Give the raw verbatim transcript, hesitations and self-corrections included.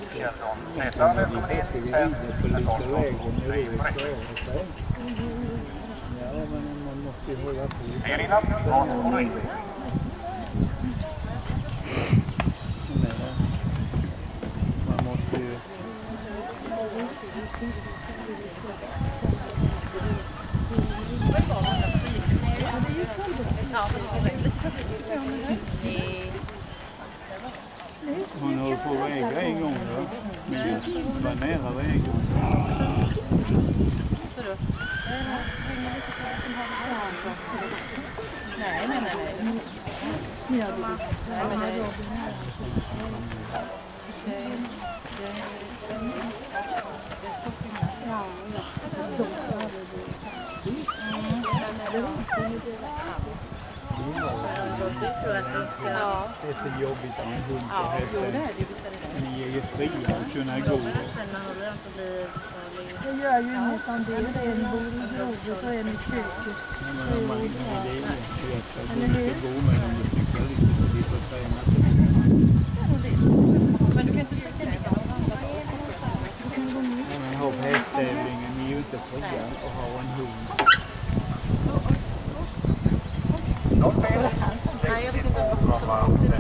Nästa välkommen in, fem tolv Ja, men man måste ju hålla på. Erinran, från Orring. Man måste ju... Hon håller på att väga en gång då. Men var nära vägen. Nej, nej, nej, nej. Nej, men det... Det är så jobbigt att en hund på hästen. Ni är ju fria att kunna gå. Det gör ju inget om det är en bor i grovet och en i köket. Det är jättelätt att gå med dem och tycka riktigt att vi får träna. Men du kan inte tycka det. Men hopp-hästtävlingen är ju inte fria att ha en hund. Nej, jag vet inte.